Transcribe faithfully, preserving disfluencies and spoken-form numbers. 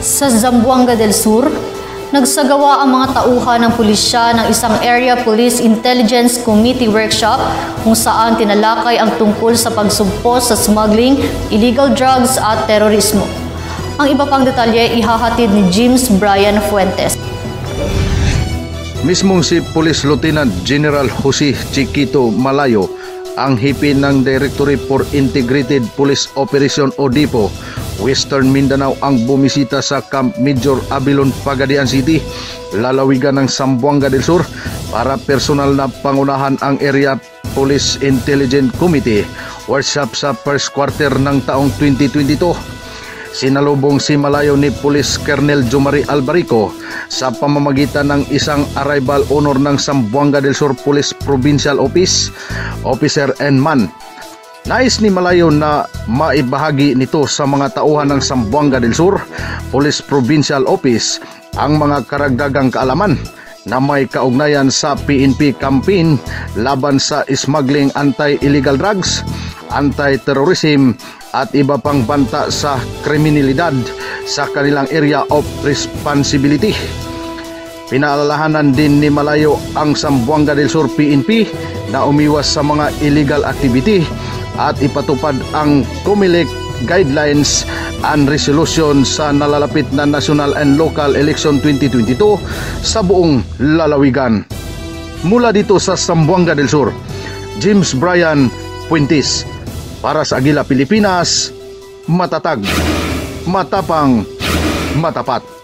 Sa Zamboanga del Sur, nagsagawa ang mga tauhan ng pulisya ng isang Area Police Intelligence Committee workshop kung saan tinalakay ang tungkol sa pagsugpo sa smuggling, illegal drugs at terorismo. Ang iba pang detalye ihahatid ni James Brian Fuentes. Mismong si Police Lieutenant General Jose Chiquito Malayo, ang hipi ng Directorate for Integrated Police Operation o D I P O, Western Mindanao ang bumisita sa Camp Major Abilon, Pagadian City, lalawigan ng Zamboanga del Sur para personal na pangunahan ang Area Police Intelligence Committee workshop sa first quarter ng taong twenty twenty-two. Sinalubong si Malayo ni Police Colonel Jomari Albarico sa pamamagitan ng isang arrival honor ng Zamboanga del Sur Police Provincial Office, Officer and Man. Nais ni Malayo na maibahagi nito sa mga tauhan ng Zamboanga del Sur Police Provincial Office ang mga karagdagang kaalaman na may kaugnayan sa P N P campaign laban sa smuggling, anti-illegal drugs, anti-terrorism at iba pang banta sa kriminalidad sa kanilang area of responsibility. Pinaalalahanan din ni Malayo ang Zamboanga del Sur P N P na umiwas sa mga illegal activity at ipatupad ang COMELEC guidelines and resolution sa nalalapit na national and local election twenty twenty-two sa buong lalawigan. Mula dito sa Zamboanga del Sur, James Brian Fuentes para sa Agila Pilipinas, matatag, matapang, matapat.